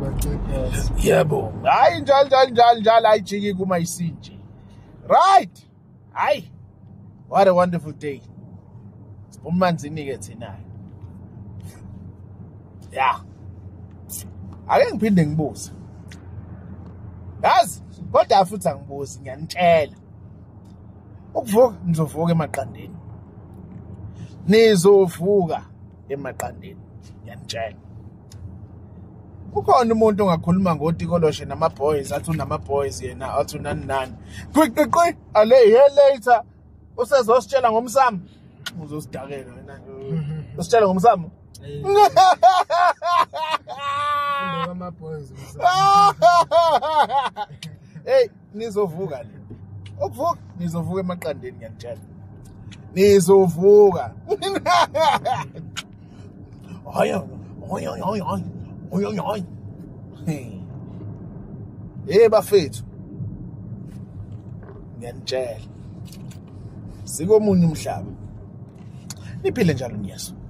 Yebo. Hayi njalo ayijiki kuma isinje. Right. Hayi. What a wonderful day. Umanzini ke thina. Yeah. Ake ngiphinde ngibuze. Yazi, kodwa futhi angibuzi ngiyanitshela. Ukuvuka nizovuka emaqandeni. Nizovuka emaqandeni. Ngiyanitshela. Kukhona umuntu ongakhuluma ngotikoloshe nama-boys, athi unama-boys yena, athi unani. Quick, ale here later. Usezositshela ngomsamo. Uzosidakela wena. Usitshela ngomsamo? Hey, nizovuka le. Ukuvuka, nizovuka emaqandeni ngiyanitshela. Nizovuka. Oy. Hey bafethu. Ngiyanitshela. Sikomunye umhlaba. Niphile njalo nyeso.